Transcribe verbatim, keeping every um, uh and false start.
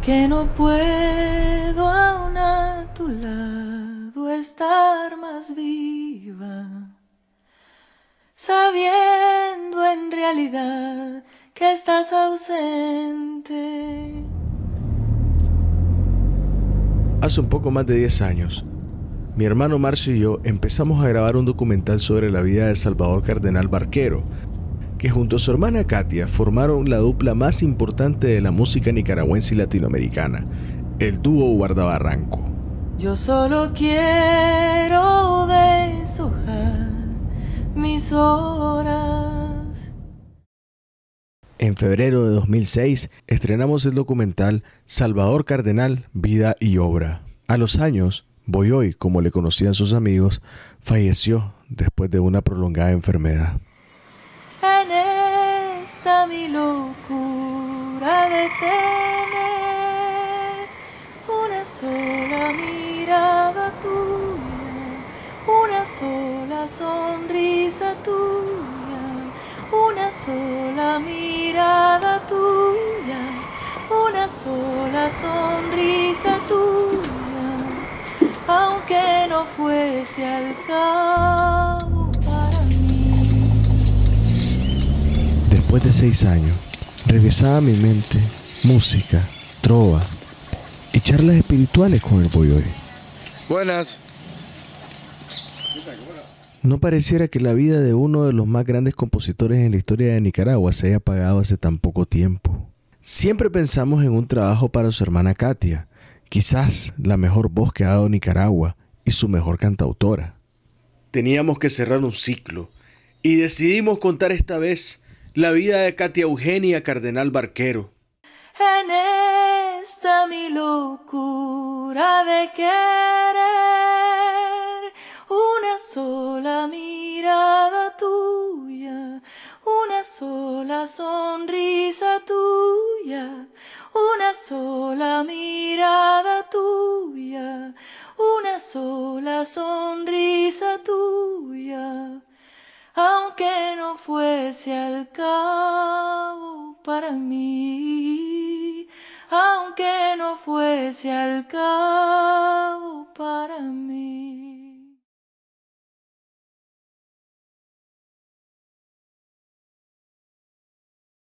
que no puedo aún a tu lado estar más viva, sabiendo en realidad que estás ausente. Hace un poco más de diez años, mi hermano Marcio y yo empezamos a grabar un documental sobre la vida de Salvador Cardenal Barquero, que junto a su hermana Katia formaron la dupla más importante de la música nicaragüense y latinoamericana, el dúo Guardabarranco. Yo solo quiero deshojar mis horas. En febrero de dos mil seis estrenamos el documental Salvador Cardenal, Vida y Obra. A los años, Boyoy, como le conocían sus amigos, falleció después de una prolongada enfermedad. En esta mi locura de tener una sola mirada tuya, una sola sonrisa tuya, una sola mirada tuya, una sola sonrisa tuya, aunque no fuese al cabo para mí. Después de seis años, regresaba a mi mente música, trova y charlas espirituales con el Boyoy. Buenas. No pareciera que la vida de uno de los más grandes compositores en la historia de Nicaragua se haya apagado hace tan poco tiempo. Siempre pensamos en un trabajo para su hermana Katia, quizás la mejor voz que ha dado Nicaragua y su mejor cantautora. Teníamos que cerrar un ciclo y decidimos contar esta vez la vida de Katia Eugenia Cardenal Barquero. En esta mi locura de querer una sola mirada tuya, una sola sonrisa tuya, una sola mirada tuya, una sola sonrisa tuya, aunque no fuese al cabo para mí, aunque no fuese al cabo.